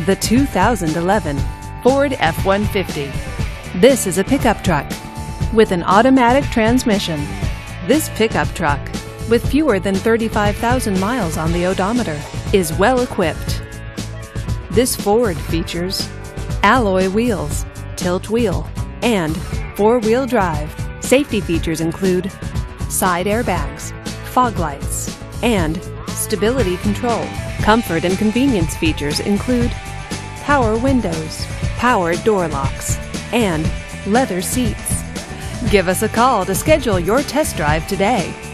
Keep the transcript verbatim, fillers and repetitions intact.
the two thousand eleven Ford F one fifty. This is a pickup truck with an automatic transmission. This pickup truck, with fewer than thirty-five thousand miles on the odometer, is well equipped. This Ford features alloy wheels, tilt wheel, and four-wheel drive. Safety features include side airbags, fog lights, and stability control. Comfort and convenience features include power windows, power door locks, and leather seats. Give us a call to schedule your test drive today.